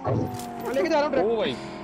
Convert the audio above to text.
मैं लेके जा रहा हूँ ओ ट्रक। भाई